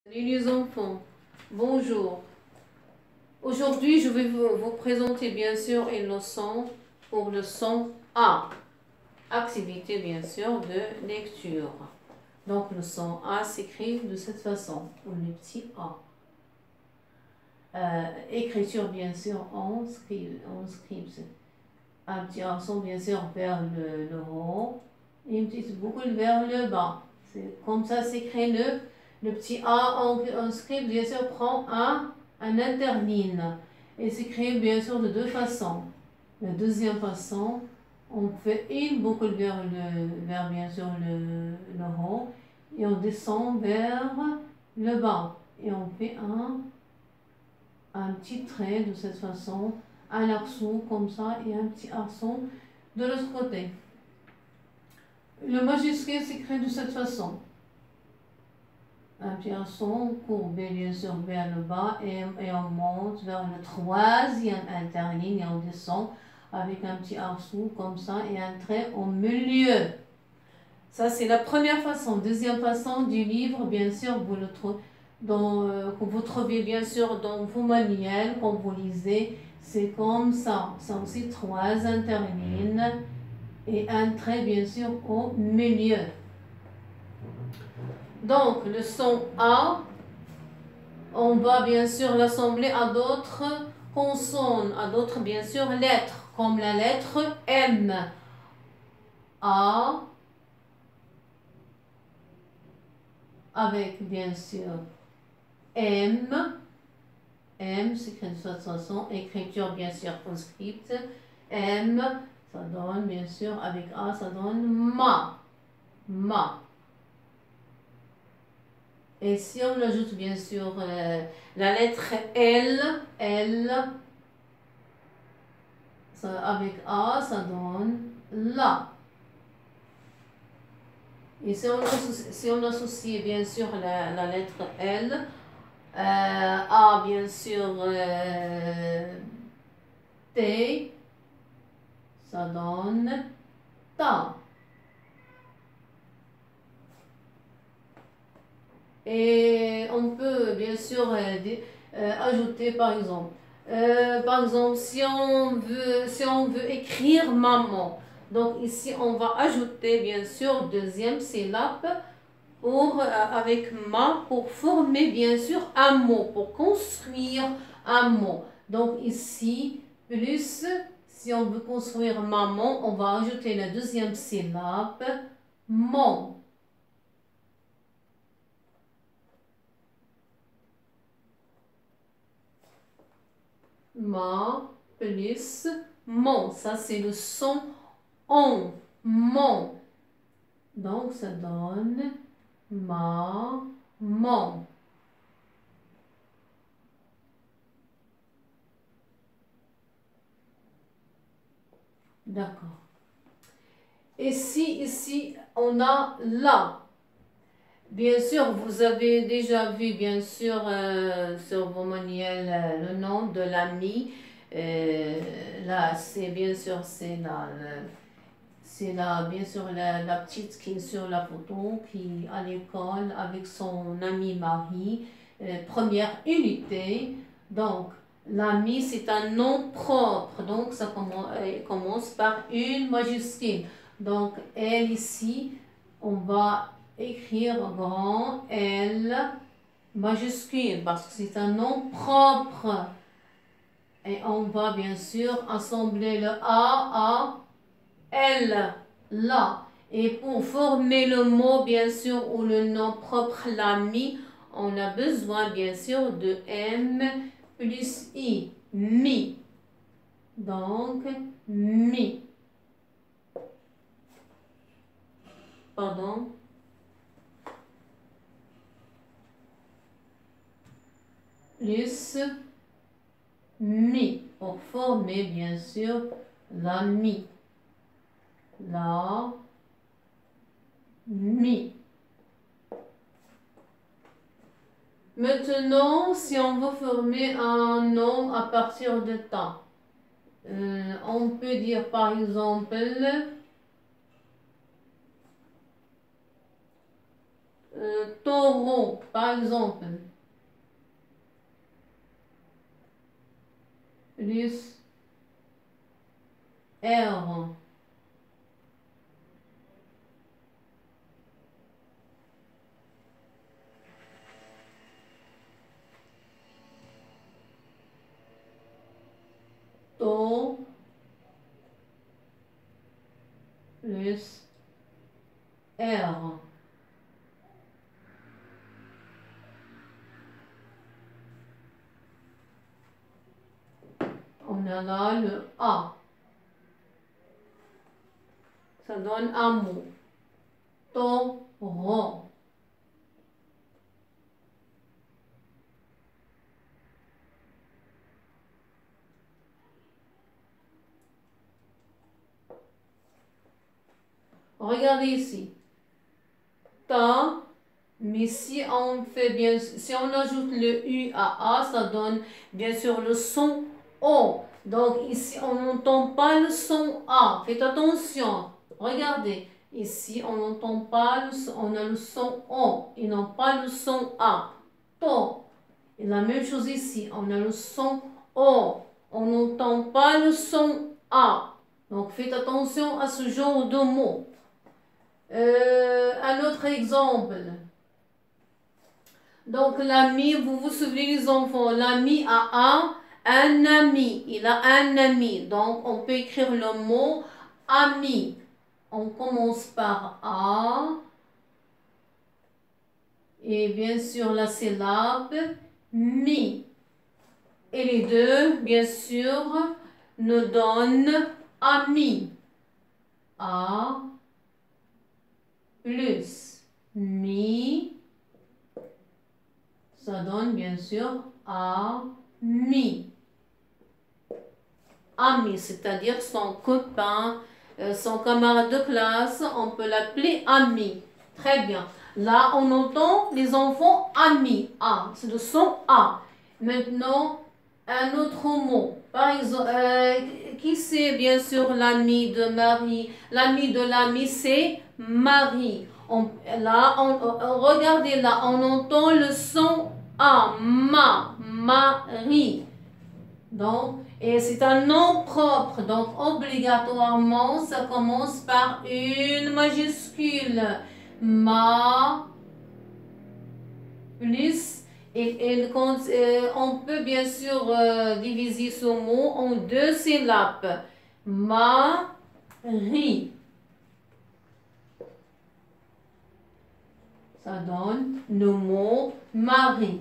Salut les enfants, bonjour. Aujourd'hui, je vais vous présenter bien sûr une leçon pour le son A. Activité bien sûr de lecture. Donc le son A s'écrit de cette façon, pour le petit A. Écriture bien sûr en script. Un petit accent bien sûr vers le haut et une petite boucle vers le bas. C'est comme ça s'écrit le petit A en script bien sûr prend un interligne et s'écrit bien sûr de deux façons. La deuxième façon, on fait une boucle vers bien sûr le haut et on descend vers le bas et on fait un petit trait de cette façon, un arceau comme ça et un petit arceau de l'autre côté. Le majuscule s'écrit de cette façon. Un petit arceau courbé bien sûr vers le bas et on monte vers le troisième interligne et on descend avec un petit arceau comme ça et un trait au milieu. Ça c'est la première façon. Deuxième façon du livre, bien sûr, vous le trouvez que vous trouvez bien sûr dans vos manuels quand vous lisez, c'est comme ça. C'est aussi trois interlignes et un trait bien sûr au milieu. Donc le son A, on va bien sûr l'assembler à d'autres consonnes, à d'autres bien sûr lettres, comme la lettre M. A avec bien sûr M. M s'écrit de cette façon, écriture bien sûr en script. M, ça donne bien sûr, avec A, ça donne ma. Ma. Et si on ajoute bien sûr la lettre L, L, ça, avec A, ça donne la. Et si on associe bien sûr la lettre L, A bien sûr T, ça donne ta. Et on peut bien sûr ajouter par exemple, si on veut écrire maman, donc ici on va ajouter bien sûr deuxième syllabe avec ma pour former bien sûr un mot, pour construire un mot. Donc ici, plus, si on veut construire maman, on va ajouter la deuxième syllabe, mon. Ma plus mon. Ça, c'est le son on. Mon. Donc, ça donne ma, mon. D'accord. Et si ici, on a la. Bien sûr, vous avez déjà vu, bien sûr, sur vos manuels, le nom de l'ami. Là, c'est bien sûr, bien sûr, la petite qui est sur la photo, qui est à l'école avec son ami Marie, première unité. Donc, l'ami, c'est un nom propre. Donc, ça commence par une majuscule. Donc, elle ici, on va écrire grand L majuscule parce que c'est un nom propre. Et on va bien sûr assembler le A, L, la. Et pour former le mot, bien sûr, ou le nom propre, l'ami, on a besoin, bien sûr, de M plus I, mi. Donc, mi. Pardon. Plus mi. Pour former, bien sûr, l'ami. La, mi. Maintenant, si on veut former un nom à partir de temps, on peut dire par exemple taureau, par exemple. Plus R. Tau plus R. On a là le A. Ça donne un mot. Taureau. Regardez ici. Ta, mais si on fait bien, si on ajoute le U à A, ça donne bien sûr le son O. Donc ici, on n'entend pas le son A. Faites attention. Regardez. Ici, on n'entend pas le son, on a le son O et non pas le son A. To. Et la même chose ici, on a le son O. On n'entend pas le son A. Donc faites attention à ce genre de mots. Un autre exemple. Donc l'ami, vous vous souvenez les enfants, l'ami a un ami. Il a un ami. Donc on peut écrire le mot ami. On commence par A. Et bien sûr la syllabe mi. Et les deux, bien sûr, nous donnent ami. A plus mi. Ça donne bien sûr ami. Ami, c'est-à-dire son copain, son camarade de classe, on peut l'appeler ami. Très bien. Là, on entend les enfants ami. A, c'est le son A. Maintenant, un autre mot. Par exemple, qui c'est bien sûr l'ami de Marie? L'ami de l'ami, c'est Marie. Regardez là, on entend le son A, Marie. Donc, et c'est un nom propre, donc obligatoirement, ça commence par une majuscule. Ma plus, on peut bien sûr diviser ce mot en deux syllabes. Marie. Ça donne le mot Marie.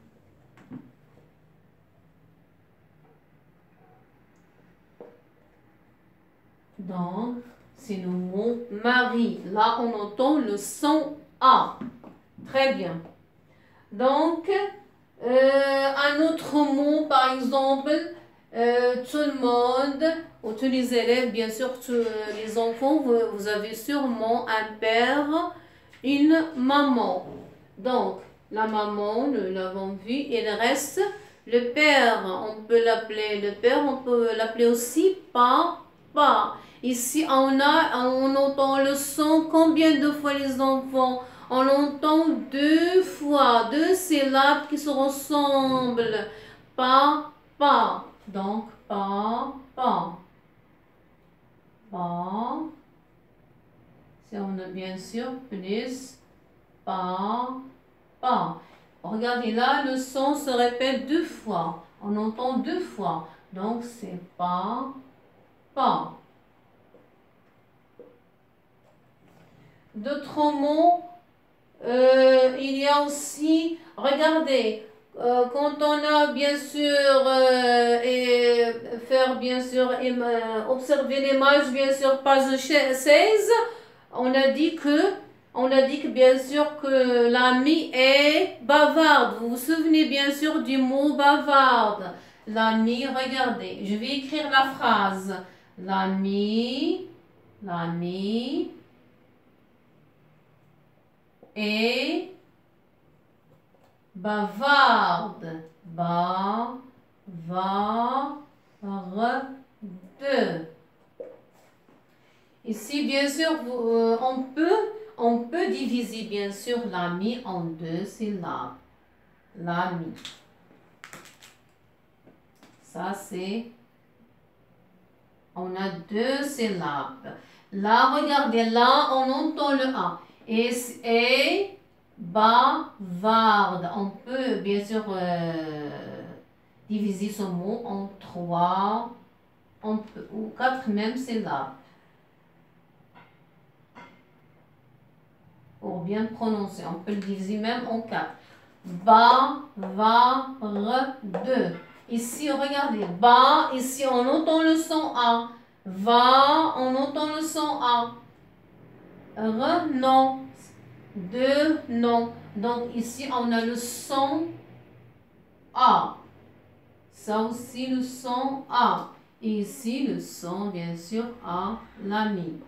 Donc, c'est le mot Marie. Là, on entend le son A. Très bien. Donc, un autre mot, par exemple, tout le monde, ou tous les élèves, bien sûr, tous les enfants, vous avez sûrement un père, une maman. Donc, la maman, nous l'avons vu, et le reste, le père, on peut l'appeler le père, on peut l'appeler aussi papa. Ici, on entend le son combien de fois les enfants? On entend deux fois, deux syllabes qui se ressemblent. Papa. Donc, papa. Pa. Si on a bien sûr plus papa. Regardez là, le son se répète deux fois. On entend deux fois. Donc, c'est papa. D'autres mots, il y a aussi, regardez, quand on a bien sûr, observer l'image, bien sûr, page 16, on a dit que bien sûr que l'ami est bavarde. Vous vous souvenez bien sûr du mot bavarde. L'ami, regardez, je vais écrire la phrase. L'ami et bavarde. Bavarde. Ici, bien sûr, on peut diviser bien sûr l'ami en 2 syllabes. L'ami. Ça c'est... On a 2 syllabes. Là, regardez, là, on entend le A. Et bavarde. On peut bien sûr diviser ce mot en 3 ou 4 mêmes syllabes. Pour bien prononcer, on peut le diviser même en 4. Bavarde. Ici, regardez. Ba, ici, on entend le son A. Va, on entend le son A. Re, non. De, non. Donc, ici, on a le son A. Ça aussi, le son A. Et ici, le son, bien sûr, A, l'ami.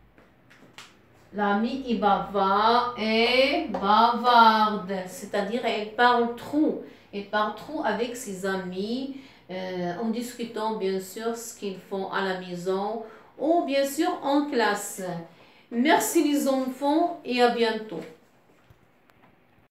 L'ami, il bavard et bavarde. C'est-à-dire, elle parle trop. Elle parle trop avec ses amis, en discutant, bien sûr, ce qu'ils font à la maison ou, bien sûr, en classe. Merci les enfants et à bientôt.